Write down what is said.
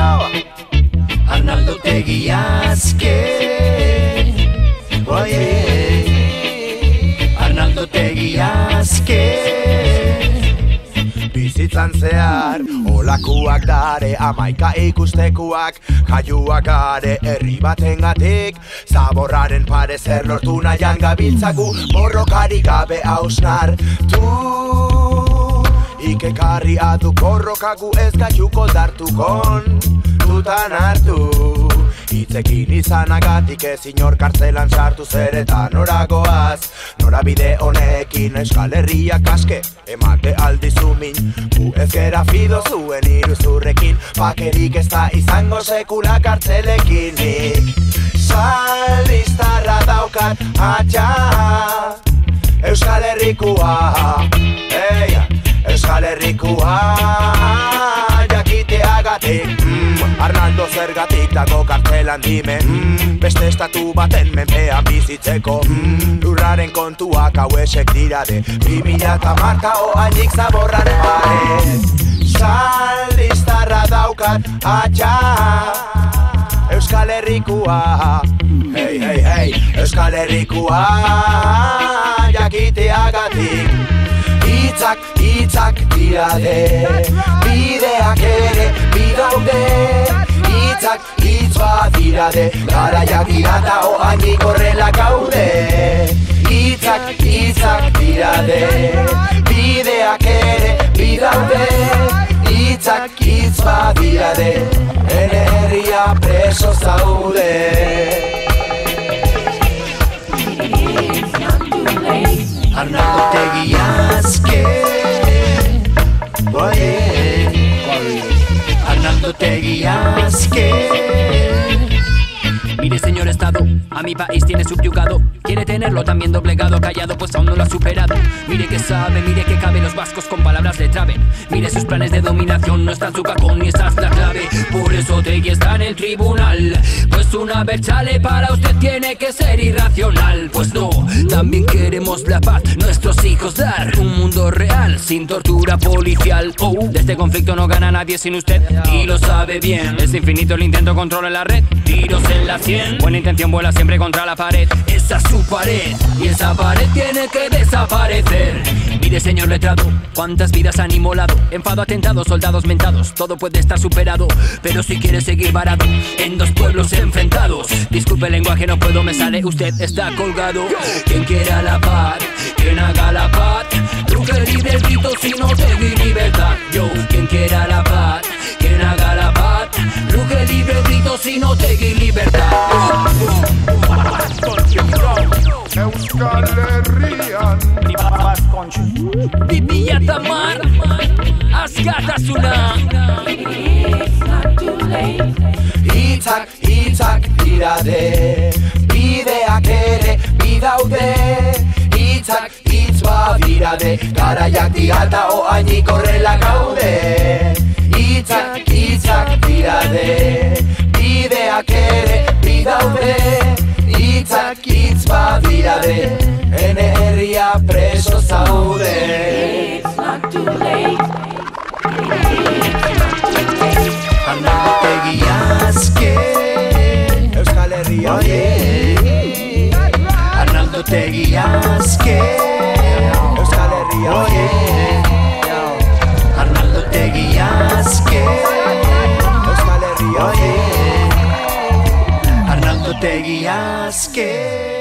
Arnaldo Otegi Azke, oye, Arnaldo Otegi Azke. Bizitzan zehar, olakuak dare, amaika ikustekuak, kaiuak gare, herri batengatik, zaborraren pare zer lortu nahian gabiltzagu, borrokari gabe hausnartu. Ikekarri adu borrokagu ez gaiuko dartukon, dutan hartu. Itzekin izanagatik ezin hor kartzelan sartu zer eta noragoaz, norabide honekin Euskal Herriak aske emate aldizu min. Gu ez gera fido zuen iruzurrekin, bakerik ez da izango sekula kartzelekin. Nik saldiztarra daukat atxa, Euskal Herrikoa, Euskal Herrikoa jakiteagatik. Arnaldo zergatik dago kartzelan dime, beste estatu baten menpean bizitzeko. Lurraren kontuak hauesek dirade, 2010 oainik zaborraren pare. Saldiztarra daukat atxa, Euskal Herrikoa, Euskal Herrikoa jakiteagatik. Hitzak dirade, bideak ere bidaude. Hitz badirade, garaiak dira eta oainik horrela gaude. Hitzak dirade, bideak ere bidaude. Hitz badirade, ene herria preso zaude. Arnaldo Otegi Azke, Arnaldo Otegi Azke. Mire señor Estado, a mi país tiene subyugado. Quiere tenerlo también doblegado, callado, pues aún no lo ha superado. Mire que sabe, mire que cabe, los vascos con palabras le traben. Mire sus planes de dominación, no está en su cajón ni esa es la clave. Por eso Otegi está en el tribunal, pues una vez chale para usted tiene que ser irracional. Pues no, también queremos la paz, nuestros hijos dar un mundo real, sin tortura policial. De este conflicto no gana nadie sin usted, y lo sabe bien. Es infinito el intento, controla la red, tiros en la 100. Buena intención vuela siempre contra la pared, esa es su pared, y esa pared tiene que desaparecer. Mire señor letrado, cuántas vidas han inmolado, enfado, atentados, soldados mentados, todo puede estar superado, pero si quiere seguir varado en dos pueblos enfrentados, disculpe el lenguaje, no puedo, me sale, usted está colgado. Quien quiera la paz, quien haga la paz, Luque libre el grito si no te di libertad. Yo, quien quiera la paz, quien haga la paz, Luque libre el grito si no te di libertad. Euskal Herrian Bibia Tamar, askatasuna. Hitzak dirade, bideak ere bidaude. Hitz badirade, garaiak dira eta oainik horrela gaude. Hitzak dirade, bideak ere bidaude. Hitz badirade, ene herria preso zaude. Arnaldo Otegi Azke, Euskal Herria, Arnaldo Otegi Azke, Euskal Herria, Arnaldo Otegi Azke, Euskal Herria, Arnaldo Otegi Azke.